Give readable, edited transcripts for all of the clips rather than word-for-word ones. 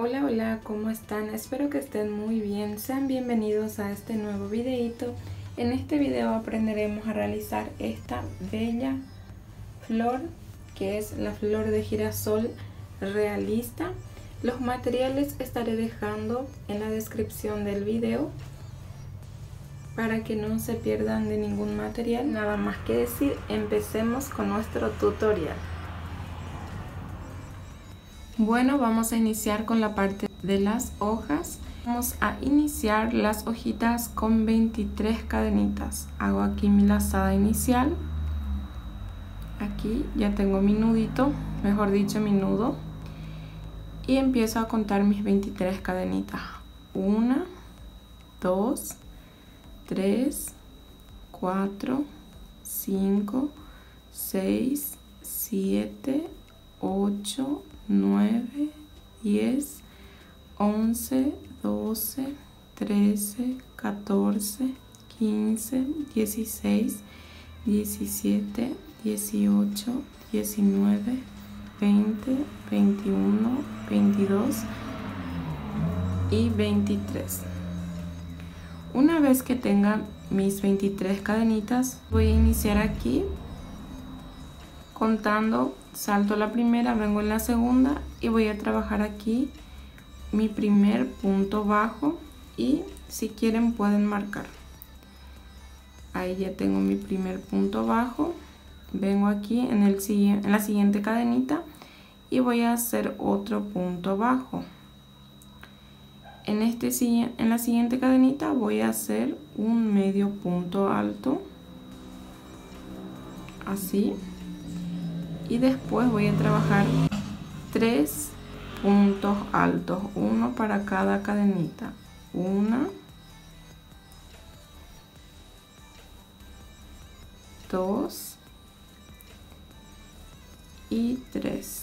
Hola, hola, ¿cómo están? Espero que estén muy bien. Sean bienvenidos a este nuevo videito. En este video aprenderemos a realizar esta bella flor, que es la flor de girasol realista. Los materiales estaré dejando en la descripción del video para que no se pierdan de ningún material. Nada más que decir, empecemos con nuestro tutorial. Bueno, vamos a iniciar con la parte de las hojas. Vamos a iniciar las hojitas con 23 cadenitas. Hago aquí mi lazada inicial. Aquí ya tengo mi nudito, mejor dicho mi nudo. Y empiezo a contar mis 23 cadenitas. 1, 2, 3, 4, 5, 6, 7, 8, 9, 10, 11, 12, 13, 14, 15, 16, 17, 18, 19, 20, 21, 22 y 23. Una vez que tenga mis 23 cadenitas, voy a iniciar aquí contando. Salto la primera, vengo en la segunda y voy a trabajar aquí mi primer punto bajo, y si quieren pueden marcar. Ahí ya tengo mi primer punto bajo. Vengo aquí en la siguiente cadenita y voy a hacer otro punto bajo. En la siguiente cadenita voy a hacer un medio punto alto, así. Y después voy a trabajar 3 puntos altos, uno para cada cadenita. 1, 2 y 3.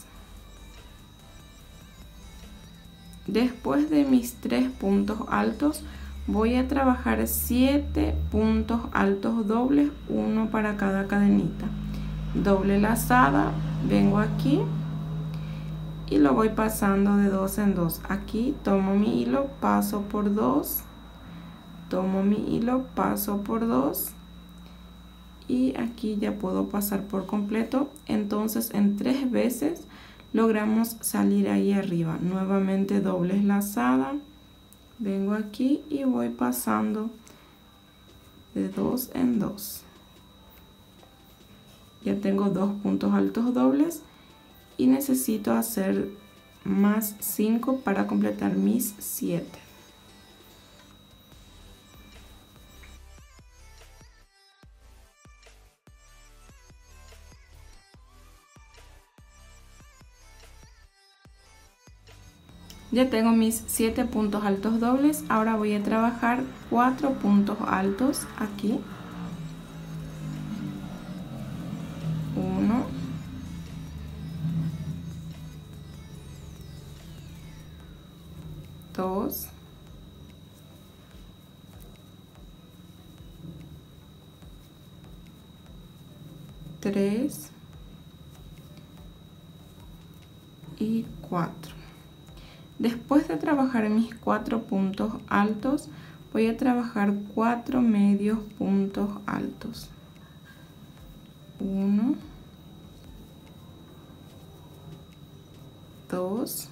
Después de mis 3 puntos altos voy a trabajar 7 puntos altos dobles, uno para cada cadenita. Doble lazada, vengo aquí y lo voy pasando de 2 en 2. Aquí tomo mi hilo, paso por 2, tomo mi hilo, paso por 2 y aquí ya puedo pasar por completo. Entonces en 3 veces logramos salir ahí arriba. Nuevamente dobles lazada, vengo aquí y voy pasando de 2 en 2. Ya tengo 2 puntos altos dobles y necesito hacer más 5 para completar mis 7. Ya tengo mis 7 puntos altos dobles. Ahora voy a trabajar 4 puntos altos aquí. 1, 2, 3 y 4. Después de trabajar mis 4 puntos altos, voy a trabajar 4 medios puntos altos. 1, 2,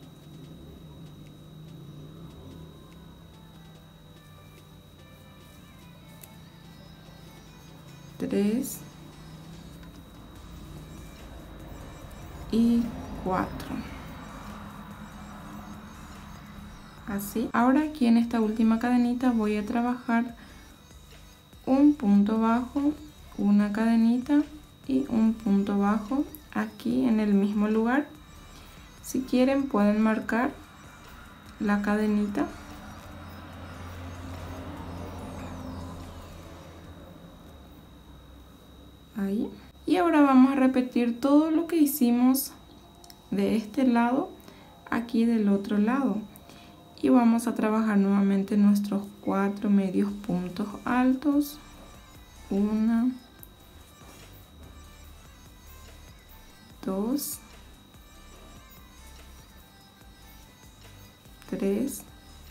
3 y 4. Así. Ahora aquí en esta última cadenita voy a trabajar un punto bajo, una cadenita y un punto bajo aquí en el mismo lugar. Si quieren pueden marcar la cadenita. Ahí. Y ahora vamos a repetir todo lo que hicimos de este lado aquí del otro lado. Y vamos a trabajar nuevamente nuestros 4 medios puntos altos. 1, 2, 3,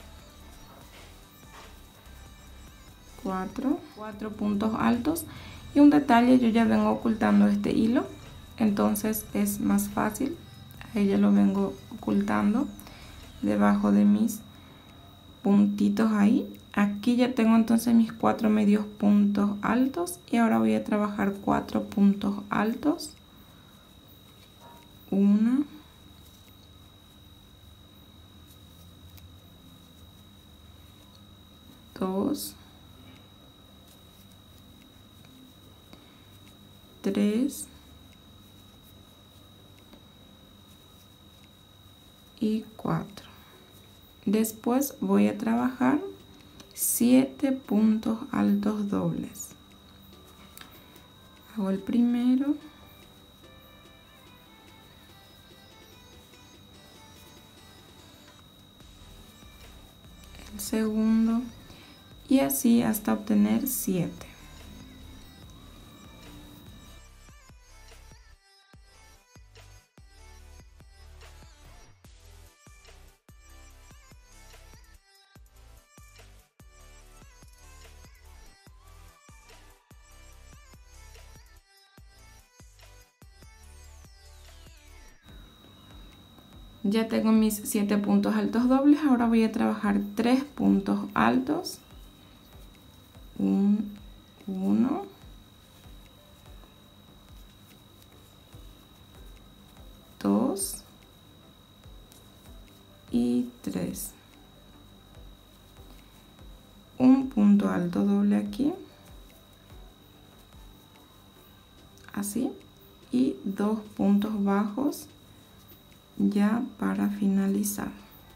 4 puntos altos. Y un detalle, yo ya vengo ocultando este hilo, entonces es más fácil. Ahí ya lo vengo ocultando debajo de mis puntitos ahí. Aquí ya tengo entonces mis 4 medios puntos altos y ahora voy a trabajar 4 puntos altos. 1, 2, 3 y 4. Después voy a trabajar 7 puntos altos dobles. Hago el primero, el segundo y así hasta obtener 7. Ya tengo mis 7 puntos altos dobles, ahora voy a trabajar 3 puntos altos. 1, 2 y 3. Un punto alto doble aquí, así, y 2 puntos bajos ya para finalizar,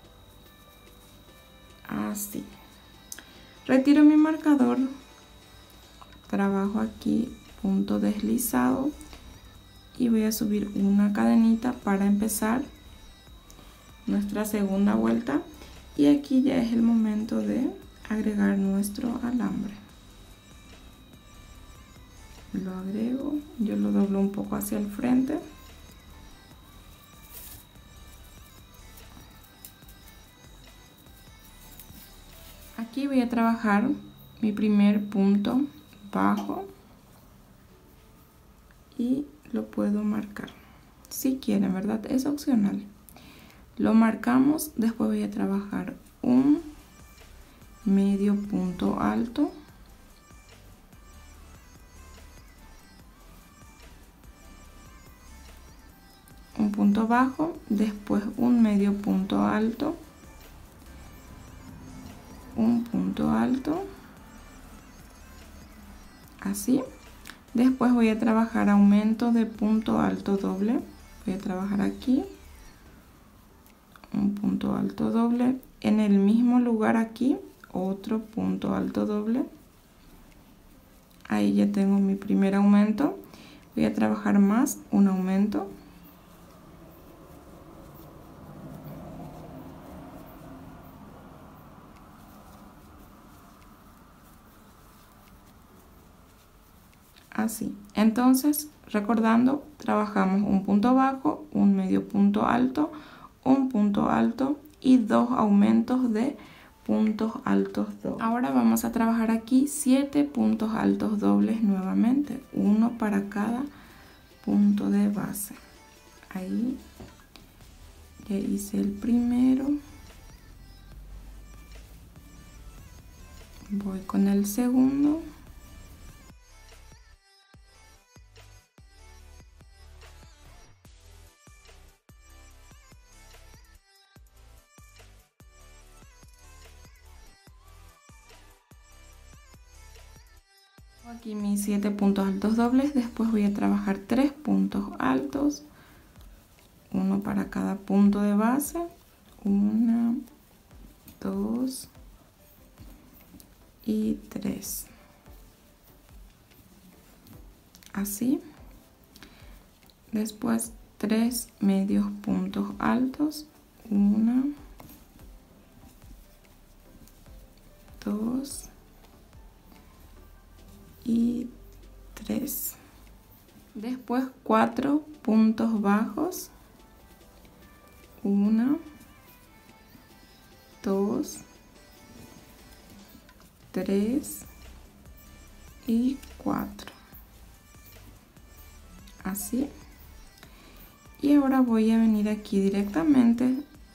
así. Retiro mi marcador, trabajo aquí punto deslizado y voy a subir una cadenita para empezar nuestra segunda vuelta, y aquí ya es el momento de agregar nuestro alambre. Lo agrego, yo lo doblo un poco hacia el frente. Aquí voy a trabajar mi primer punto bajo y lo puedo marcar si quieren, ¿verdad? Es opcional. Lo marcamos, después voy a trabajar un medio punto alto, un punto bajo, después un medio punto alto, un punto alto, así. Después voy a trabajar aumento de punto alto doble, voy a trabajar aquí un punto alto doble, en el mismo lugar aquí otro punto alto doble. Ahí ya tengo mi primer aumento, voy a trabajar más un aumento, así. Entonces, recordando, trabajamos un punto bajo, un medio punto alto, un punto alto y 2 aumentos de puntos altos dobles. Ahora vamos a trabajar aquí 7 puntos altos dobles nuevamente, uno para cada punto de base. Ahí ya hice el primero, voy con el segundo, aquí mis 7 puntos altos dobles. Después voy a trabajar 3 puntos altos, uno para cada punto de base, 1, 2 y 3, así. Después 3 medios puntos altos, 1, 2 y 3. Después 4 puntos bajos, 1, 2, 3 y 4. Así. Y ahora voy a venir aquí directamente,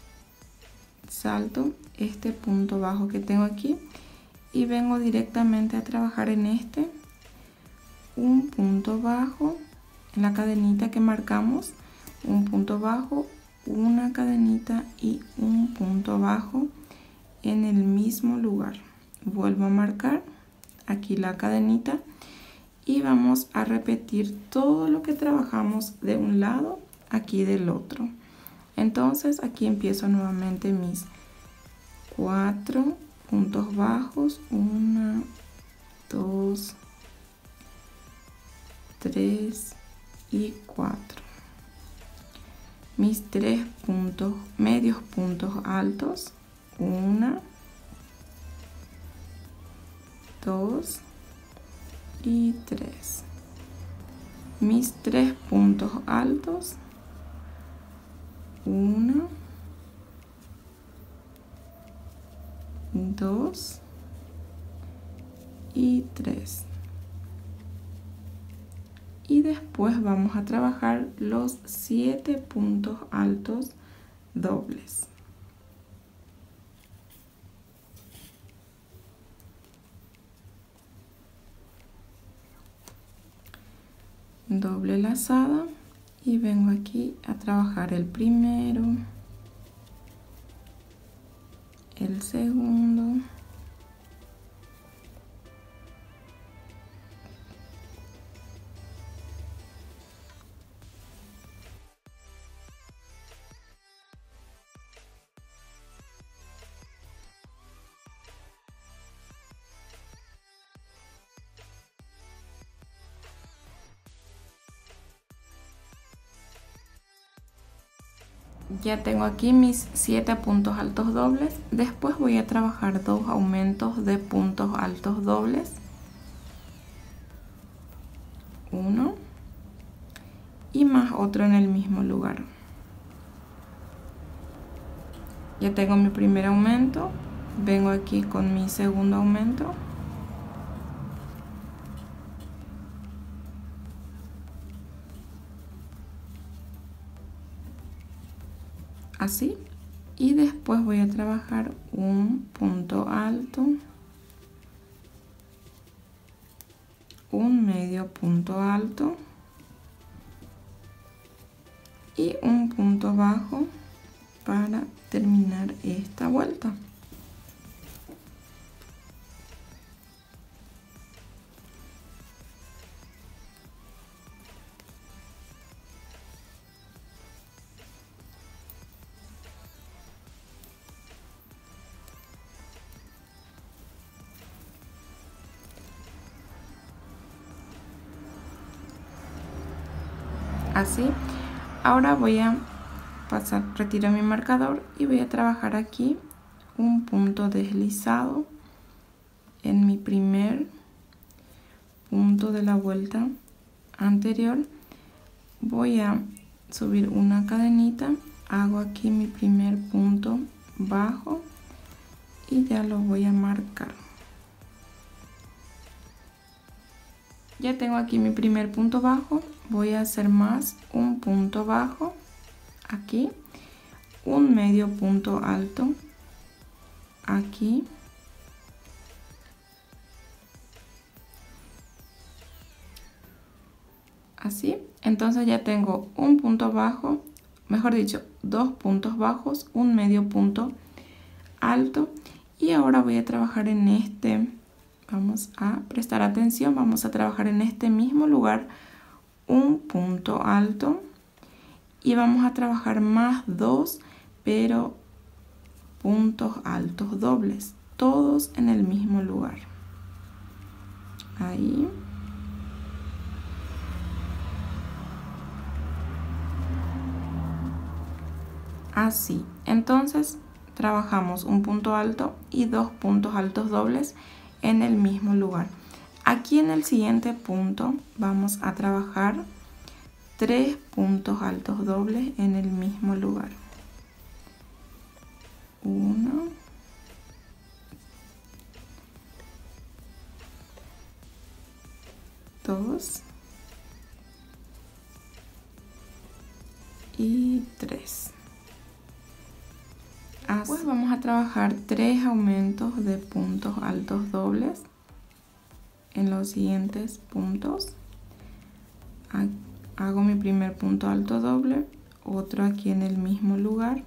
salto este punto bajo que tengo aquí y vengo directamente a trabajar en este, un punto bajo en la cadenita que marcamos, un punto bajo, una cadenita y un punto bajo en el mismo lugar. Vuelvo a marcar aquí la cadenita y vamos a repetir todo lo que trabajamos de un lado aquí del otro. Entonces aquí empiezo nuevamente mis 4 puntos bajos, 1, 2, 3 y 4. Mis 3 puntos, medios puntos altos, 1, 2 y 3. Mis 3 puntos altos, 1, 2 y 3. Y después vamos a trabajar los 7 puntos altos dobles. Doble lazada y vengo aquí a trabajar el primero, el segundo, ya tengo aquí mis 7 puntos altos dobles. Después voy a trabajar 2 aumentos de puntos altos dobles, 1 y más otro en el mismo lugar. Ya tengo mi primer aumento, vengo aquí con mi segundo aumento, así, y después voy a trabajar un punto alto, un medio punto alto y un punto bajo para terminar esta vuelta. Así. Ahora voy a pasar, retiro mi marcador y voy a trabajar aquí un punto deslizado en mi primer punto de la vuelta anterior. Voy a subir una cadenita, hago aquí mi primer punto bajo y ya lo voy a marcar. Ya tengo aquí mi primer punto bajo, voy a hacer más un punto bajo aquí, un medio punto alto aquí, así. Entonces ya tengo un punto bajo, mejor dicho, 2 puntos bajos, un medio punto alto, y ahora voy a trabajar en este, vamos a prestar atención, vamos a trabajar en este mismo lugar un punto alto y vamos a trabajar más 2, pero puntos altos dobles, todos en el mismo lugar. Ahí. Así. Entonces trabajamos un punto alto y 2 puntos altos dobles en el mismo lugar. Aquí en el siguiente punto vamos a trabajar 3 puntos altos dobles en el mismo lugar. 1, 2 y 3. Pues vamos a trabajar 3 aumentos de puntos altos dobles en los siguientes puntos. Hago mi primer punto alto doble, otro aquí en el mismo lugar.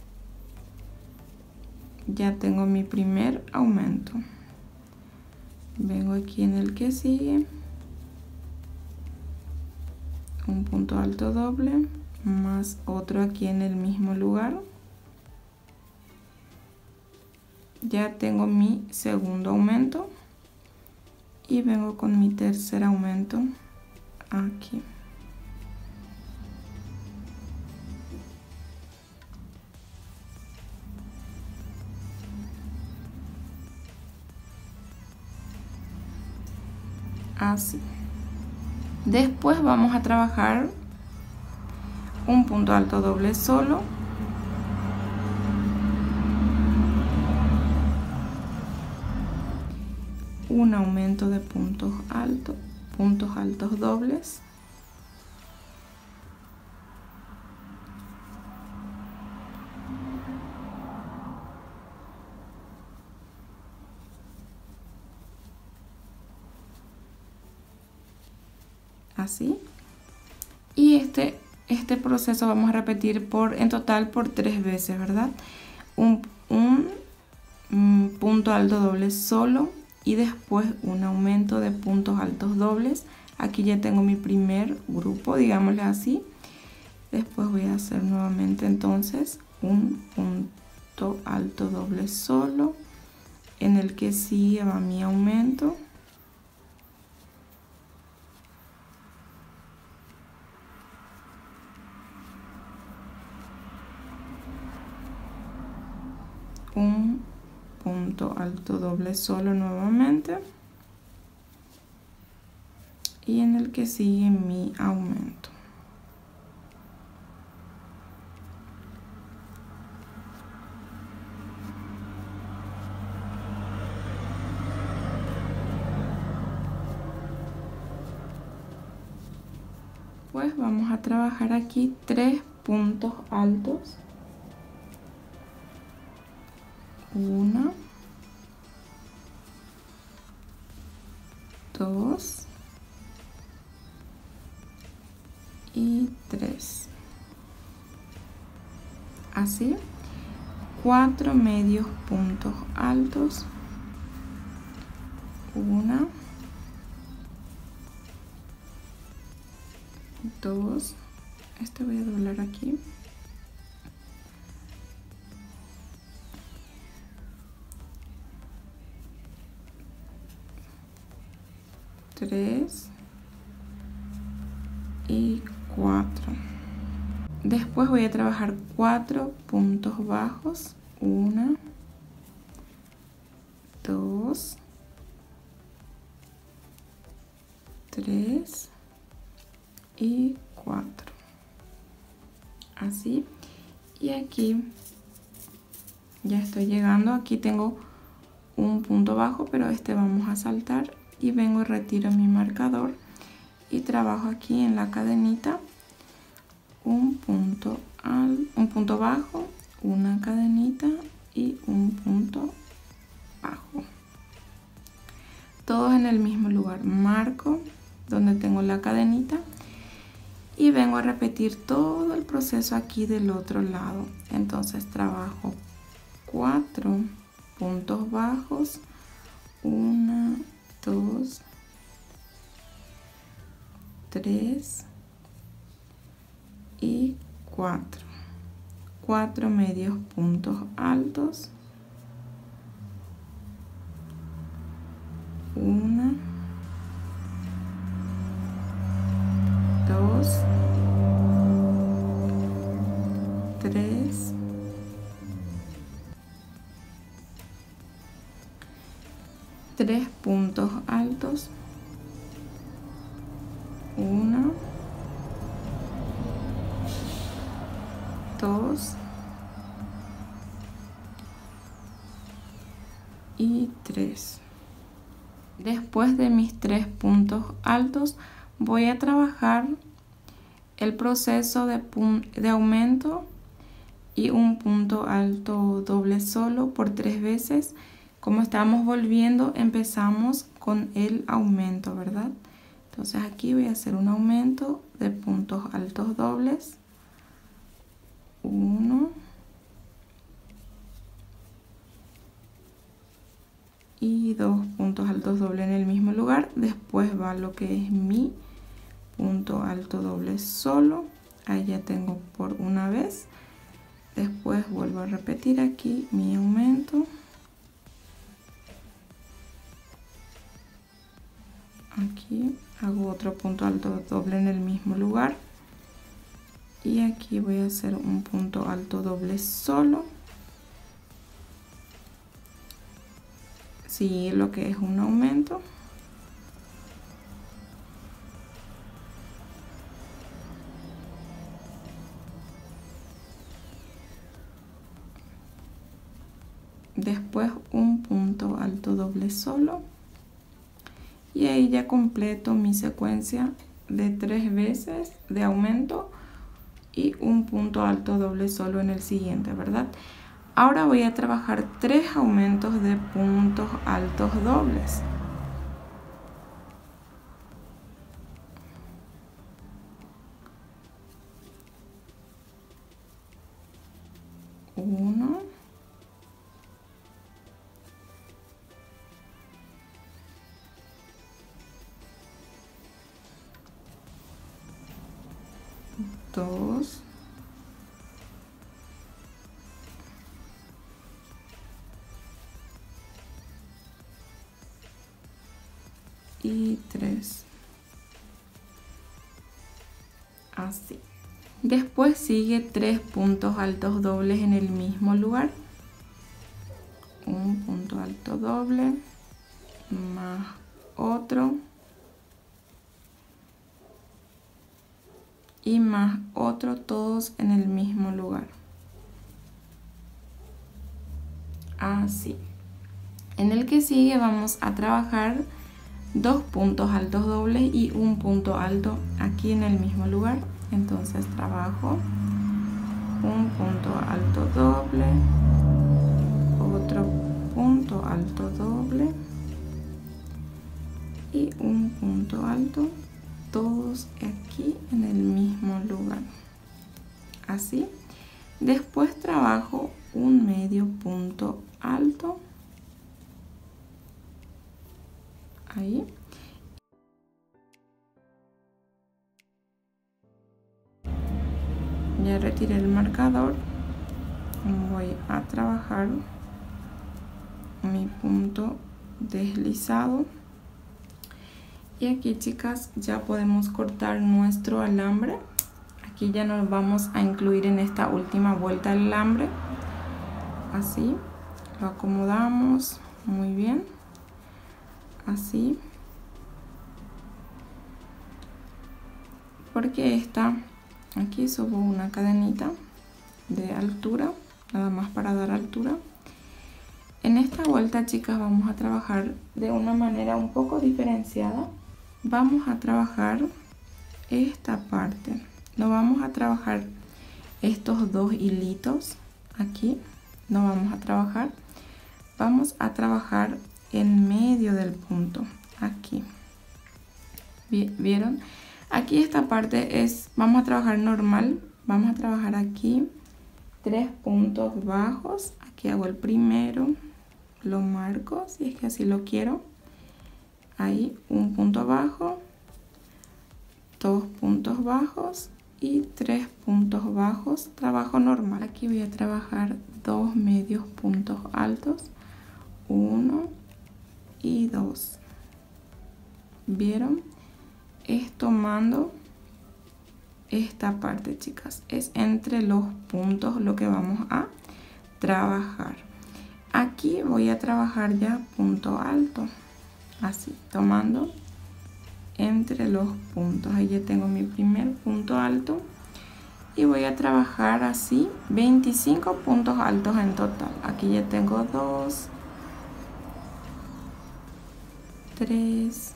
Ya tengo mi primer aumento. Vengo aquí en el que sigue, un punto alto doble más otro aquí en el mismo lugar. Ya tengo mi segundo aumento y vengo con mi tercer aumento aquí. Así. Después vamos a trabajar un punto alto doble solo, un aumento de puntos altos dobles, así, y este proceso vamos a repetir en total por 3 veces, ¿verdad? Un punto alto doble solo y después un aumento de puntos altos dobles. Aquí ya tengo mi primer grupo, digámosle así. Después voy a hacer nuevamente entonces un punto alto doble solo, en el que sigue va mi aumento. Un punto alto doble solo nuevamente y en el que sigue mi aumento. Pues vamos a trabajar aquí 3 puntos altos. 1, 2 y 3. Así, 4 medios puntos altos. 1, 2, este voy a doblar aquí. 3 y 4. Después voy a trabajar 4 puntos bajos. 1, 2, 3 y 4. Así. Y aquí ya estoy llegando. Aquí tengo un punto bajo, pero este vamos a saltar. Y vengo y retiro mi marcador y trabajo aquí en la cadenita un punto bajo, una cadenita y un punto bajo, todos en el mismo lugar. Marco donde tengo la cadenita y vengo a repetir todo el proceso aquí del otro lado. Entonces trabajo 4 puntos bajos, 1, 2, 3 y 4. 4 medios puntos altos. 1, 2, 3 3 puntos altos, 1, 2 y 3. Después de mis 3 puntos altos voy a trabajar el proceso de aumento y un punto alto doble solo por 3 veces. Como estamos volviendo, empezamos con el aumento, ¿verdad? Entonces aquí voy a hacer un aumento de puntos altos dobles. 1 y 2 puntos altos dobles en el mismo lugar. Después va lo que es mi punto alto doble solo. Ahí ya tengo por una vez. Después vuelvo a repetir aquí mi aumento. Aquí hago otro punto alto doble en el mismo lugar. Y aquí voy a hacer un punto alto doble solo. Sí, lo que es un aumento. Después un punto alto doble solo. Y ahí ya completo mi secuencia de 3 veces de aumento y un punto alto doble solo en el siguiente, ¿verdad? Ahora voy a trabajar 3 aumentos de puntos altos dobles. Uno. Dos. Y 3. Así. Después sigue 3 puntos altos dobles en el mismo lugar. Un punto alto doble más otro y más otro, todos en el mismo lugar. Así. En el que sigue vamos a trabajar 2 puntos altos dobles y un punto alto aquí en el mismo lugar. Entonces trabajo un punto alto doble, otro punto alto doble y un punto alto, todos aquí en el mismo lugar. Así. Después trabajo un medio punto alto ahí. Ya retiré el marcador. Voy a trabajar mi punto deslizado. Y aquí, chicas, ya podemos cortar nuestro alambre. Aquí ya nos vamos a incluir en esta última vuelta el alambre. Así. Lo acomodamos muy bien. Así. Porque aquí subo una cadenita de altura, nada más para dar altura. En esta vuelta, chicas, vamos a trabajar de una manera un poco diferenciada. Vamos a trabajar esta parte. No vamos a trabajar estos 2 hilitos aquí. No vamos a trabajar. Vamos a trabajar en medio del punto. Aquí. ¿Vieron? Aquí esta parte vamos a trabajar normal. Vamos a trabajar aquí 3 puntos bajos. Aquí hago el primero. Lo marco si es que así lo quiero. Ahí un punto bajo, 2 puntos bajos y 3 puntos bajos. Trabajo normal. Aquí voy a trabajar 2 medios puntos altos, 1 y 2. ¿Vieron? Es tomando esta parte, chicas. Es entre los puntos lo que vamos a trabajar. Aquí voy a trabajar ya punto alto. Así, tomando entre los puntos. Ahí ya tengo mi primer punto alto. Y voy a trabajar así 25 puntos altos en total. Aquí ya tengo 2, 3,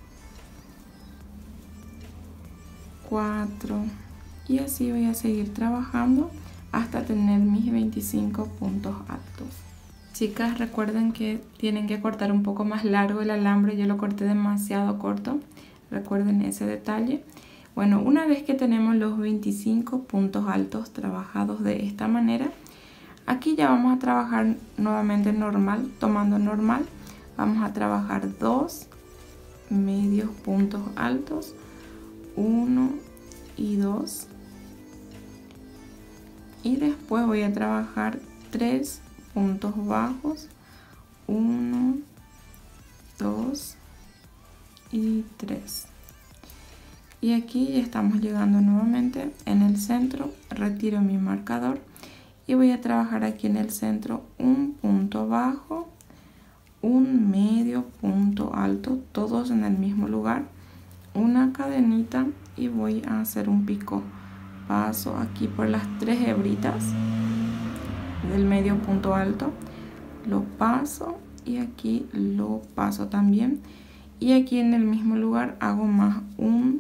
4 y así voy a seguir trabajando hasta tener mis 25 puntos altos. Chicas, recuerden que tienen que cortar un poco más largo el alambre, yo lo corté demasiado corto, recuerden ese detalle. Bueno, una vez que tenemos los 25 puntos altos trabajados de esta manera, aquí ya vamos a trabajar nuevamente normal, tomando normal. Vamos a trabajar 2 medios puntos altos, 1 y 2. Y después voy a trabajar 3 puntos bajos, 1, 2 y 3. Y aquí ya estamos llegando nuevamente en el centro, retiro mi marcador y voy a trabajar aquí en el centro un punto bajo, un medio punto alto, todos en el mismo lugar, una cadenita y voy a hacer un picot. Paso aquí por las 3 hebritas del medio punto alto, lo paso y aquí lo paso también, y aquí en el mismo lugar hago más un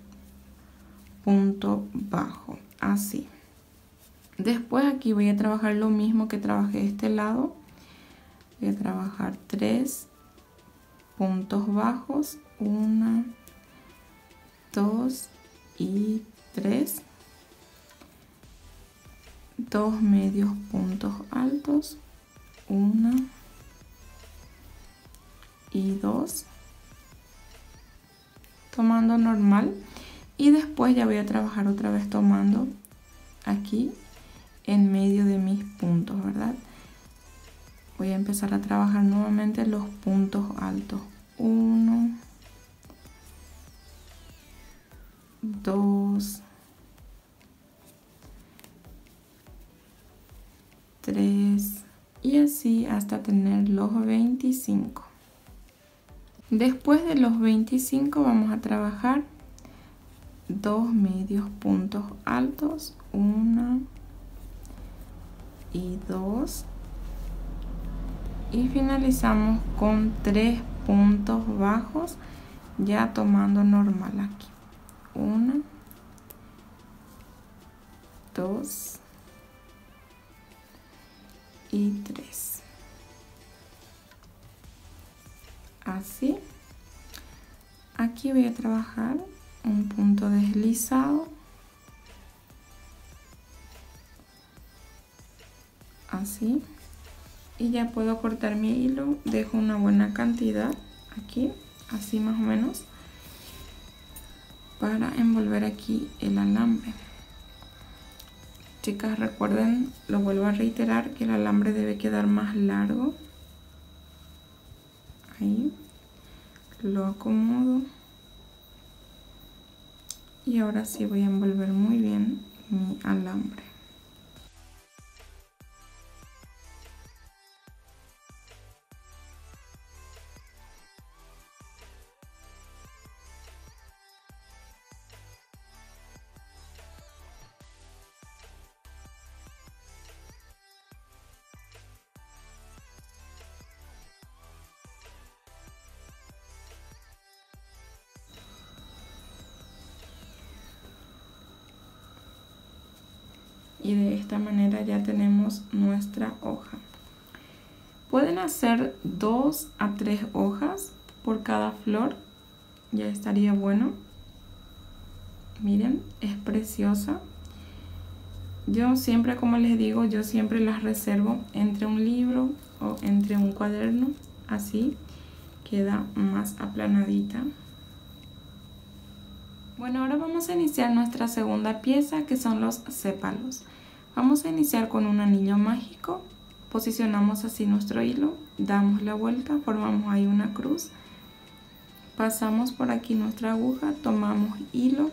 punto bajo, así. Después aquí voy a trabajar lo mismo que trabajé este lado, voy a trabajar 3 puntos bajos, 1, 2 y 3, 2 medios puntos altos, 1 y 2, tomando normal, y después ya voy a trabajar otra vez tomando aquí en medio de mis puntos, ¿verdad? Voy a empezar a trabajar nuevamente los puntos altos, 1, 2, 3 y así hasta tener los 25. Después de los 25 vamos a trabajar 2 medios puntos altos, 1 y 2, y finalizamos con 3 puntos bajos ya tomando normal aquí, 1, 2 y 3, así. Aquí voy a trabajar un punto deslizado, así, y ya puedo cortar mi hilo. Dejo una buena cantidad aquí, así más o menos, para envolver aquí el alambre. Chicas, recuerden, lo vuelvo a reiterar, que el alambre debe quedar más largo. Ahí lo acomodo y ahora sí voy a envolver muy bien mi alambre. Y de esta manera ya tenemos nuestra hoja. Pueden hacer 2 a 3 hojas por cada flor, ya estaría bueno. Miren, es preciosa. Yo siempre, como les digo, yo siempre las reservo entre un libro o entre un cuaderno, así queda más aplanadita. Bueno, ahora vamos a iniciar nuestra segunda pieza, que son los sépalos. Vamos a iniciar con un anillo mágico, posicionamos así nuestro hilo, damos la vuelta, formamos ahí una cruz, pasamos por aquí nuestra aguja, tomamos hilo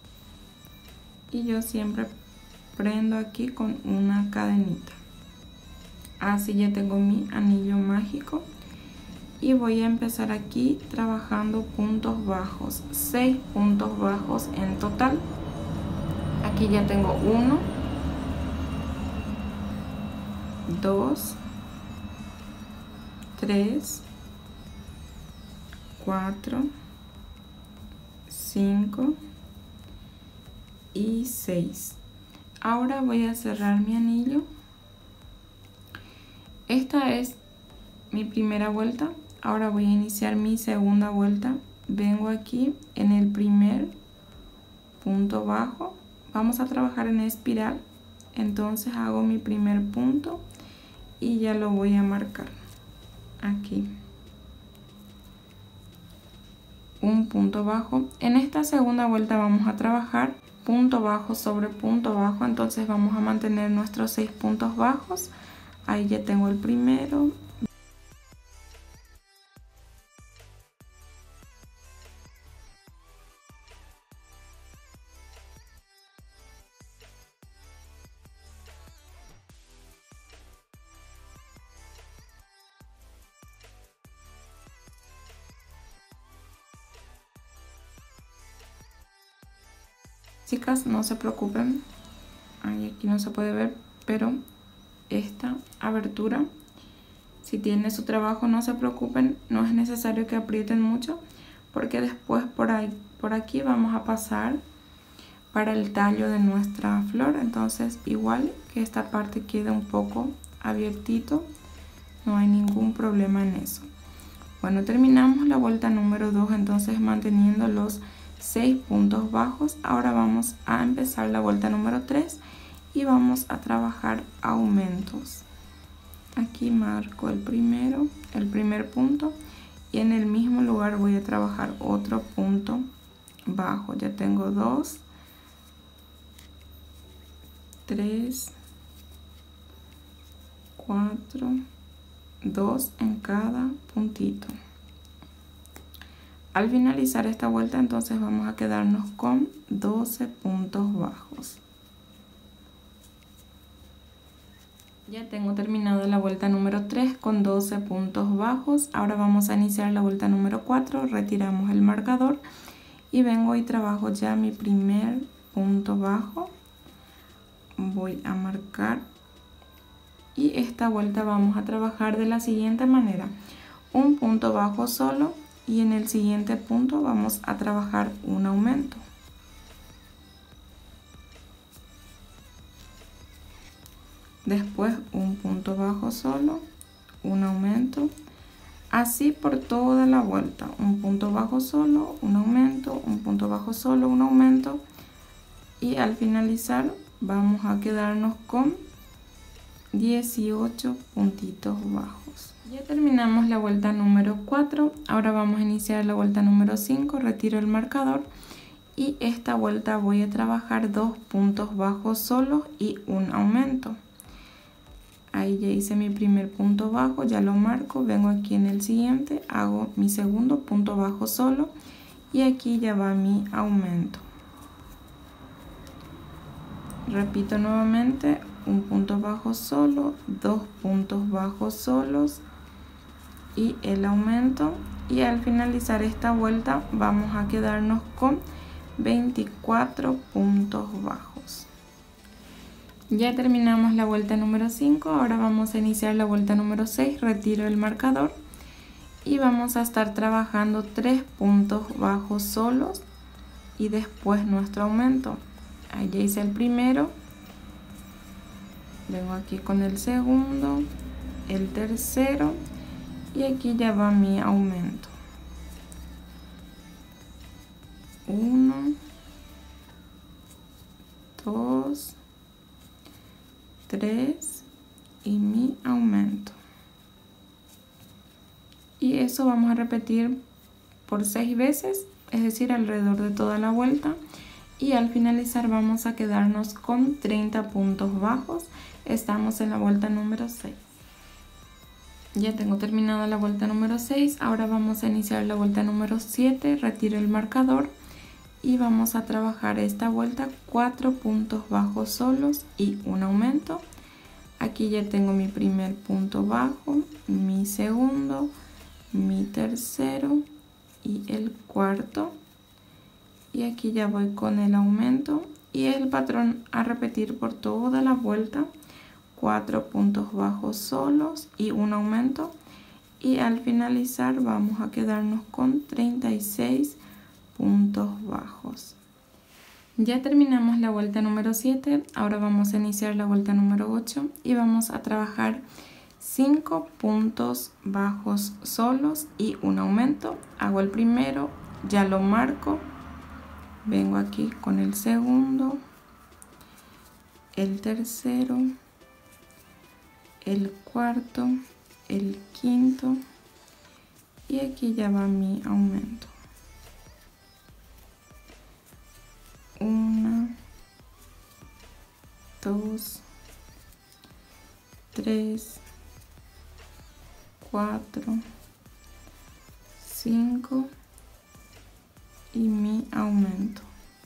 y yo siempre prendo aquí con una cadenita. Así ya tengo mi anillo mágico y voy a empezar aquí trabajando puntos bajos, 6 puntos bajos en total. Aquí ya tengo 1, 2, 3, 4, 5 y 6. Ahora voy a cerrar mi anillo. Esta es mi primera vuelta. Ahora voy a iniciar mi segunda vuelta. Vengo aquí en el primer punto bajo. Vamos a trabajar en espiral. Entonces hago mi primer punto y ya lo voy a marcar aquí. Un punto bajo. En esta segunda vuelta vamos a trabajar punto bajo sobre punto bajo, entonces vamos a mantener nuestros 6 puntos bajos. Ahí ya tengo el primero. Chicas, no se preocupen, aquí no se puede ver, pero esta abertura, si tiene su trabajo, no se preocupen, no es necesario que aprieten mucho, porque después por aquí vamos a pasar para el tallo de nuestra flor. Entonces igual que esta parte quede un poco abiertito, no hay ningún problema en eso. Bueno, terminamos la vuelta número 2, entonces manteniendo los 6 puntos bajos. Ahora vamos a empezar la vuelta número 3 y vamos a trabajar aumentos. Aquí marco el primer punto, y en el mismo lugar voy a trabajar otro punto bajo. Ya tengo 2, 3, 4, 2 en cada puntito. Al finalizar esta vuelta, entonces vamos a quedarnos con 12 puntos bajos. Ya tengo terminada la vuelta número 3 con 12 puntos bajos. Ahora vamos a iniciar la vuelta número 4. Retiramos el marcador y vengo y trabajo ya mi primer punto bajo. Voy a marcar, y esta vuelta vamos a trabajar de la siguiente manera: un punto bajo solo, y en el siguiente punto vamos a trabajar un aumento. Después un punto bajo solo, un aumento, así por toda la vuelta. Un punto bajo solo, un aumento, un punto bajo solo, un aumento, y al finalizar vamos a quedarnos con 18 puntitos bajos. Ya terminamos la vuelta número 4, ahora vamos a iniciar la vuelta número 5, retiro el marcador, y esta vuelta voy a trabajar 2 puntos bajos solos y un aumento. Ahí ya hice mi primer punto bajo, ya lo marco, vengo aquí en el siguiente, hago mi segundo punto bajo solo, y aquí ya va mi aumento. Repito nuevamente, un punto bajo solo, 2 puntos bajos solos y el aumento, y al finalizar esta vuelta vamos a quedarnos con 24 puntos bajos. Ya terminamos la vuelta número 5, ahora vamos a iniciar la vuelta número 6, retiro el marcador y vamos a estar trabajando 3 puntos bajos solos y después nuestro aumento. Ahí ya hice el primero, vengo aquí con el segundo, el tercero, y aquí ya va mi aumento. 1, 2, 3 y mi aumento. Y eso vamos a repetir por 6 veces, es decir, alrededor de toda la vuelta. Y al finalizar vamos a quedarnos con 30 puntos bajos. Estamos en la vuelta número 6. Ya tengo terminada la vuelta número 6. Ahora vamos a iniciar la vuelta número 7. Retiro el marcador y vamos a trabajar esta vuelta 4 puntos bajos solos y un aumento. Aquí ya tengo mi primer punto bajo, mi segundo, mi tercero y el cuarto. Y aquí ya voy con el aumento y el patrón a repetir por toda la vuelta: 4 puntos bajos solos y un aumento. y al finalizar vamos a quedarnos con 36 puntos bajos. Ya terminamos la vuelta número 7, ahora vamos a iniciar la vuelta número 8 y vamos a trabajar 5 puntos bajos solos y un aumento. Hago el primero, ya lo marco, vengo aquí con el segundo, el tercero, el cuarto, el quinto y aquí ya va mi aumento. 1, 2, 3, 4, 5 y mi aumento.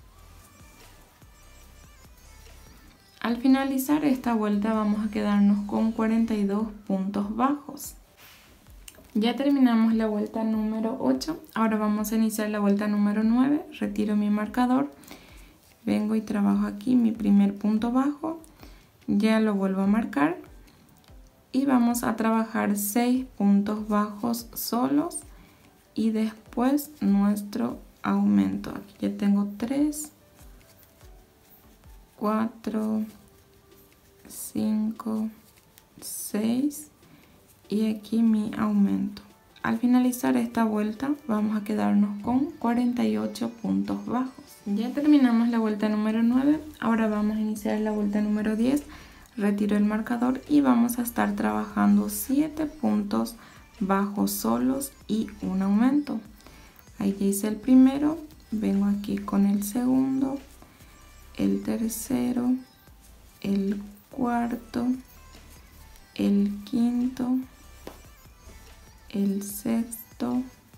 Al finalizar esta vuelta vamos a quedarnos con 42 puntos bajos. Ya terminamos la vuelta número 8, ahora vamos a iniciar la vuelta número 9, retiro mi marcador, vengo y trabajo aquí mi primer punto bajo, ya lo vuelvo a marcar y vamos a trabajar 6 puntos bajos solos y después nuestro aumento. Aquí ya tengo 3, 4, 5, 6 y aquí mi aumento. Al finalizar esta vuelta vamos a quedarnos con 48 puntos bajos. Ya terminamos la vuelta número 9, ahora vamos a iniciar la vuelta número 10. Retiro el marcador y vamos a estar trabajando 7 puntos bajos solos y un aumento. Ahí ya hice el primero, vengo aquí con el segundo, el tercero, el cuarto, el quinto, el sexto,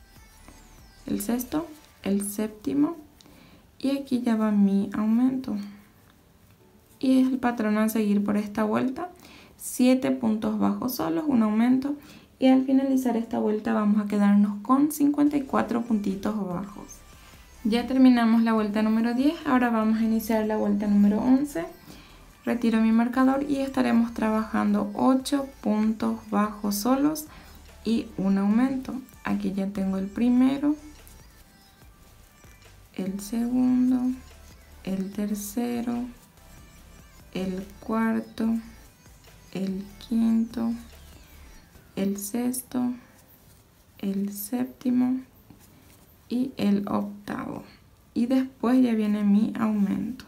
el séptimo y aquí ya va mi aumento. Y es el patrón a seguir por esta vuelta, 7 puntos bajos solos, un aumento y al finalizar esta vuelta vamos a quedarnos con 54 puntitos bajos. Ya terminamos la vuelta número 10, ahora vamos a iniciar la vuelta número 11. Retiro mi marcador y estaremos trabajando 8 puntos bajos solos y un aumento. Aquí ya tengo el primero, el segundo, el tercero, el cuarto, el quinto, el sexto, el séptimo y el octavo. Y después ya viene mi aumento.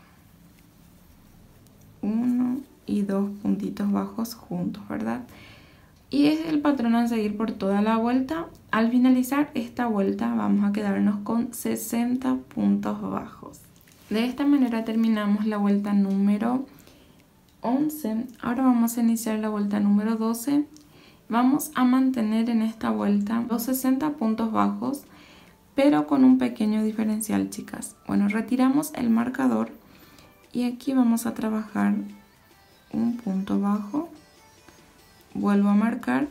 1 y 2 puntitos bajos juntos, ¿verdad? Y es el patrón a seguir por toda la vuelta. Al finalizar esta vuelta vamos a quedarnos con 60 puntos bajos. De esta manera terminamos la vuelta número 11. Ahora vamos a iniciar la vuelta número 12. Vamos a mantener en esta vuelta los 60 puntos bajos, pero con un pequeño diferencial, chicas. Bueno, retiramos el marcador y aquí vamos a trabajar un punto bajo, vuelvo a marcar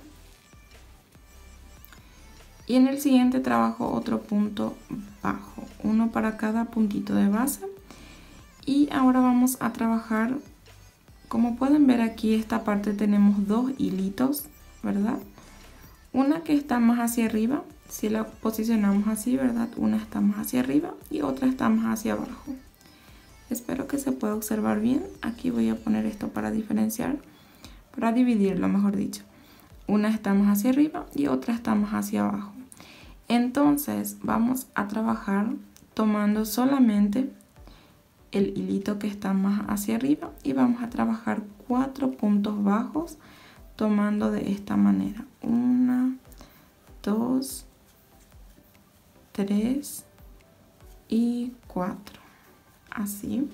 y en el siguiente trabajo otro punto bajo, uno para cada puntito de base. Y ahora vamos a trabajar, como pueden ver aquí, esta parte tenemos dos hilitos, ¿verdad? Una que está más hacia arriba, si la posicionamos así, ¿verdad? Una está más hacia arriba y otra está más hacia abajo. Espero que se pueda observar bien. Aquí voy a poner esto para diferenciar, para dividirlo, mejor dicho. Una está más hacia arriba y otra está más hacia abajo. Entonces vamos a trabajar tomando solamente el hilito que está más hacia arriba y vamos a trabajar 4 puntos bajos tomando de esta manera. 1, 2, 3 y 4. Así.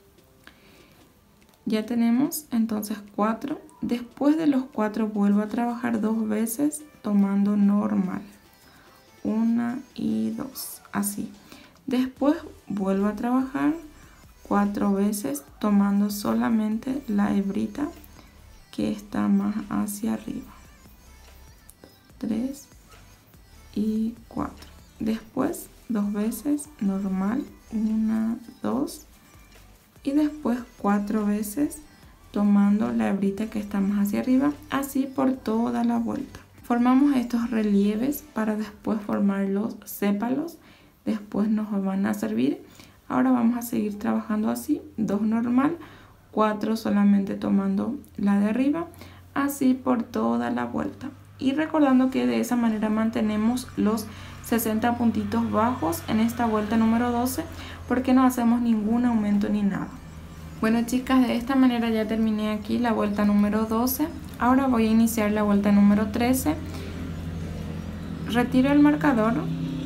Ya tenemos entonces 4. Después de los 4 vuelvo a trabajar 2 veces tomando normal. 1 y 2. Así. Después vuelvo a trabajar 4 veces tomando solamente la hebrita que está más hacia arriba. 3 y 4. Después 2 veces normal. 1, 2 y después 4 veces tomando la hebrita que está más hacia arriba, así por toda la vuelta. formamos estos relieves para después formar los sépalos. Después nos van a servir. Ahora vamos a seguir trabajando así, 2 normal, 4 solamente tomando la de arriba, así por toda la vuelta. Y recordando que de esa manera mantenemos los 60 puntitos bajos en esta vuelta número 12, porque no hacemos ningún aumento ni nada. Bueno chicas, de esta manera ya terminé aquí la vuelta número 12. Ahora voy a iniciar la vuelta número 13. Retiro el marcador.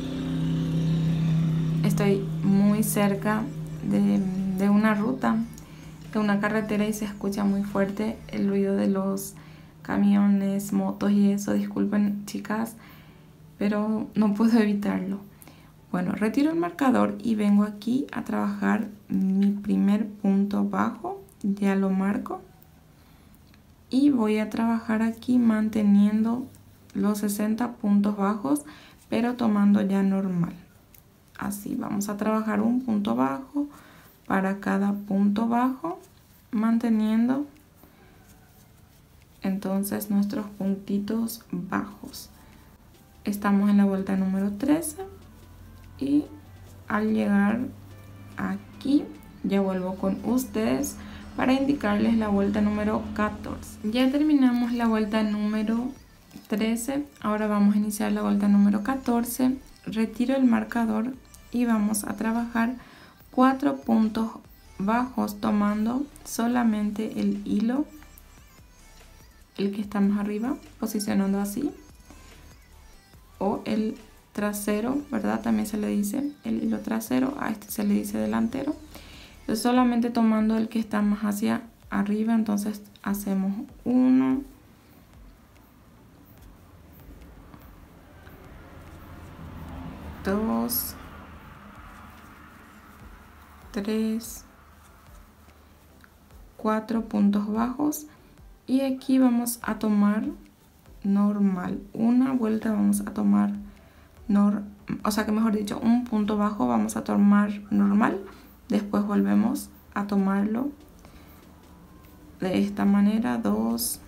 Estoy muy cerca de una ruta, de una carretera, y se escucha muy fuerte el ruido de los camiones, motos y eso. Disculpen chicas, pero no puedo evitarlo. Bueno, retiro el marcador y vengo aquí a trabajar mi primer punto bajo. Ya lo marco y voy a trabajar aquí manteniendo los 60 puntos bajos, pero tomando ya normal. Así vamos a trabajar un punto bajo para cada punto bajo, manteniendo entonces nuestros puntitos bajos. Estamos en la vuelta número 13 y al llegar aquí ya vuelvo con ustedes para indicarles la vuelta número 14. Ya terminamos la vuelta número 13, ahora vamos a iniciar la vuelta número 14. Retiro el marcador y vamos a trabajar 4 puntos bajos tomando solamente el hilo, el que está más arriba, posicionando así, o el trasero, ¿verdad? También se le dice el hilo trasero, a este se le dice delantero. Entonces solamente tomando el que está más hacia arriba, entonces hacemos 1, 2, 3, 4 puntos bajos y aquí vamos a tomar normal. Una vuelta vamos a tomar un punto bajo vamos a tomar normal, después volvemos a tomarlo de esta manera, 2,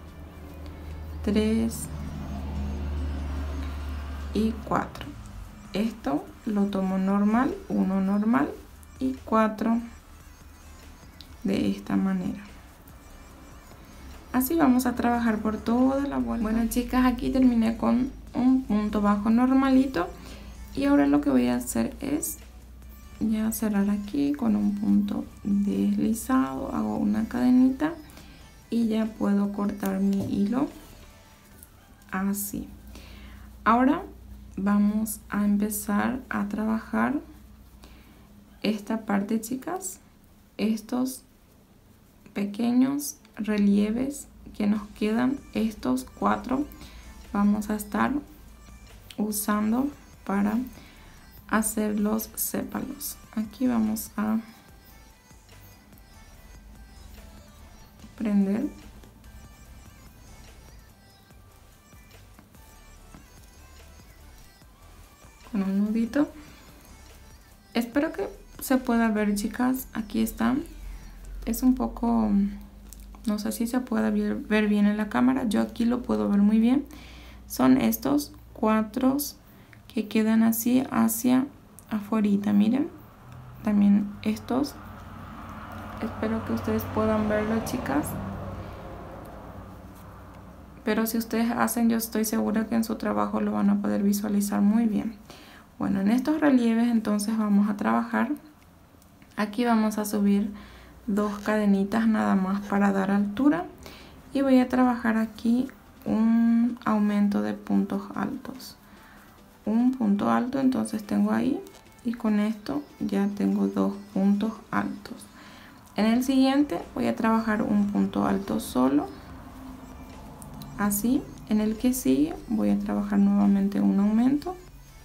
3 y 4. Esto lo tomo normal, 1 normal y 4 de esta manera. Así vamos a trabajar por toda la vuelta. Bueno chicas, aquí terminé con un punto bajo normalito y ahora lo que voy a hacer es ya cerrar aquí con un punto deslizado, hago una cadenita y ya puedo cortar mi hilo así. Ahora vamos a empezar a trabajar esta parte chicas, estos pequeños relieves que nos quedan, estos 4 vamos a estar usando para hacer los sépalos. Aquí vamos a prender con un nudito. Espero que se pueda ver chicas, aquí están. Es un poco, no sé si se puede ver bien en la cámara, yo aquí lo puedo ver muy bien. Son estos 4 que quedan así hacia afuera, miren. También estos, espero que ustedes puedan verlo chicas, pero si ustedes hacen, yo estoy segura que en su trabajo lo van a poder visualizar muy bien. Bueno, en estos relieves entonces vamos a trabajar, aquí vamos a subir 2 cadenitas nada más para dar altura y voy a trabajar aquí un aumento de puntos altos, un punto alto, entonces tengo ahí y con esto ya tengo 2 puntos altos. En el siguiente voy a trabajar un punto alto solo, así. En el que sigue voy a trabajar nuevamente un aumento,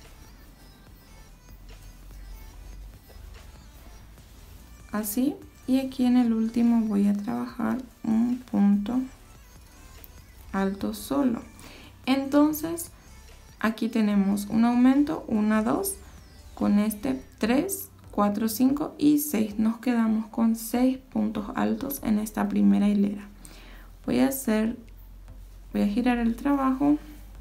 así, y aquí en el último voy a trabajar un punto alto solo. Entonces aquí tenemos un aumento, 1, 2, con este 3, 4, 5 y 6. Nos quedamos con 6 puntos altos en esta primera hilera. Voy a girar el trabajo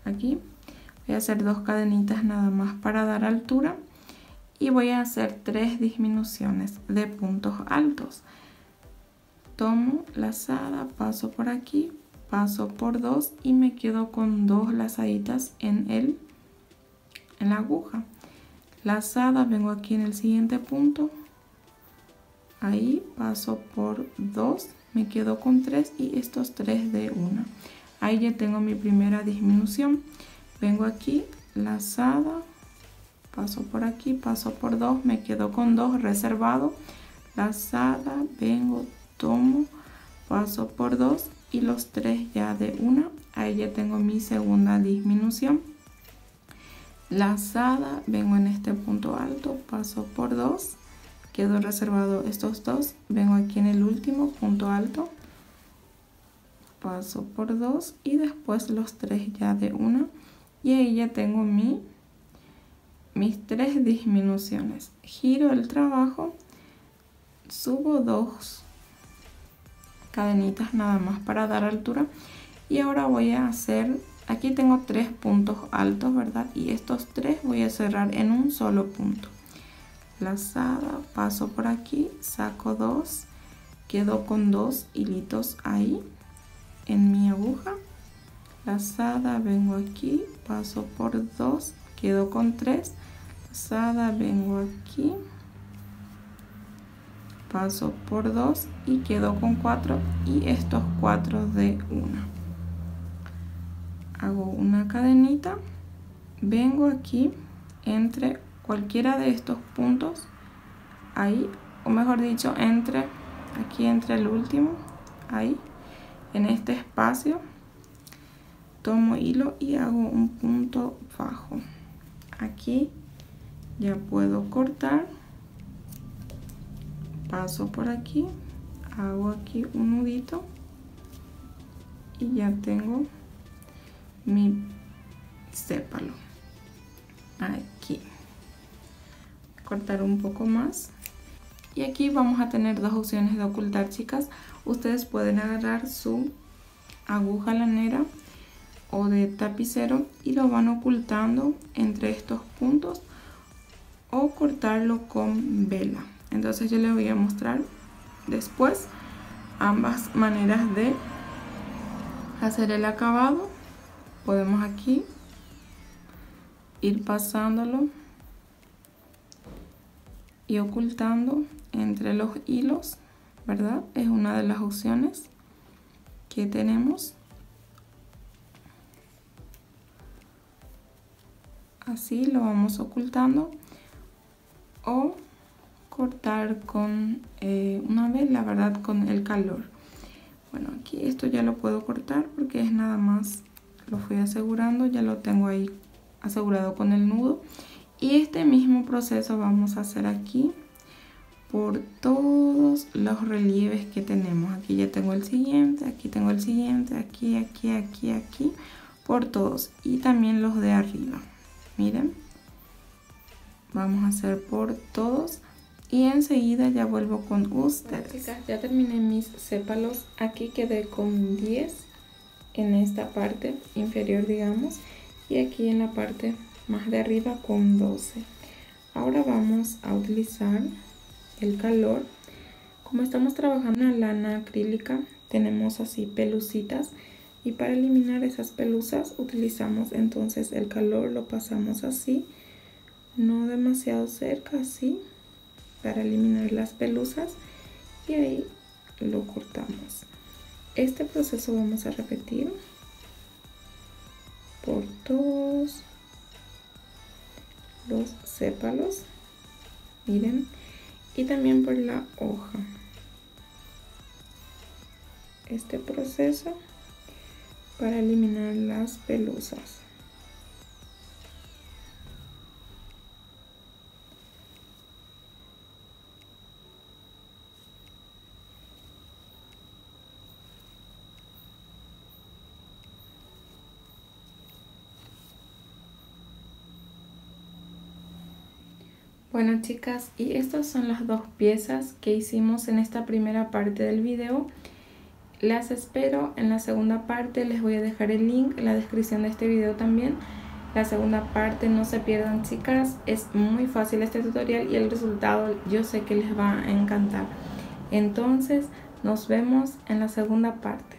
aquí. Voy a hacer 2 cadenitas nada más para dar altura y voy a hacer 3 disminuciones de puntos altos. Tomo lazada, paso por aquí, paso por 2 y me quedo con 2 lazaditas en la aguja. Lazada, vengo aquí en el siguiente punto, ahí paso por 2, me quedo con 3 y estos 3 de una. Ahí ya tengo mi primera disminución. Vengo aquí, lazada, paso por aquí, paso por 2, me quedo con 2 reservado, lazada, vengo, tomo, paso por 2 y los 3 ya de una. Ahí ya tengo mi segunda disminución. Lazada, vengo en este punto alto, paso por 2, quedo reservado estos 2, vengo aquí en el último punto alto, paso por 2 y después los 3 ya de una. Y ahí ya tengo mis 3 disminuciones. Giro el trabajo, subo 2 cadenitas nada más para dar altura y ahora voy a hacer, aquí tengo 3 puntos altos, ¿verdad? Y estos 3 voy a cerrar en un solo punto. Lazada, paso por aquí, saco 2, quedo con 2 hilitos ahí en mi aguja. Lazada, vengo aquí, paso por 2, quedo con 3, lazada, vengo aquí, paso por 2 y quedo con 4 y estos 4 de una. Hago una cadenita, vengo aquí entre cualquiera de estos puntos, ahí, o mejor dicho, aquí entre el último, ahí, en este espacio, tomo hilo y hago un punto bajo. Aquí ya puedo cortar, paso por aquí, hago aquí un nudito y ya tengo mi sépalo. Aquí cortar un poco más y aquí vamos a tener 2 opciones de ocultar, chicas. Ustedes pueden agarrar su aguja lanera o de tapicero y lo van ocultando entre estos puntos o cortarlo con vela. Entonces yo les voy a mostrar después ambas maneras de hacer el acabado. Podemos aquí ir pasándolo y ocultando entre los hilos, ¿verdad? Es una de las opciones que tenemos. Así lo vamos ocultando o cortar con una vela, ¿verdad? Con el calor. Bueno, aquí esto ya lo puedo cortar porque es nada más, lo fui asegurando, ya lo tengo ahí asegurado con el nudo. Y este mismo proceso vamos a hacer aquí por todos los relieves que tenemos. Aquí ya tengo el siguiente, aquí tengo el siguiente, aquí, aquí, aquí, aquí, por todos y también los de arriba. Miren, vamos a hacer por todos y enseguida ya vuelvo con ustedes. Bueno, chicas, ya terminé mis sépalos. Aquí quedé con 10 en esta parte inferior, digamos, y aquí en la parte más de arriba con 12. Ahora vamos a utilizar el calor. Como estamos trabajando en lana acrílica, tenemos así pelucitas. Y para eliminar esas pelusas utilizamos entonces el calor, lo pasamos así, no demasiado cerca, así, para eliminar las pelusas y ahí lo cortamos. Este proceso vamos a repetir por todos los sépalos, miren, y también por la hoja. Este proceso para eliminar las pelusas. Bueno, chicas, y estas son las 2 piezas que hicimos en esta primera parte del video. Las espero en la segunda parte. Les voy a dejar el link en la descripción de este video también. La segunda parte, no se pierdan, chicas, es muy fácil este tutorial y el resultado yo sé que les va a encantar. Entonces nos vemos en la segunda parte.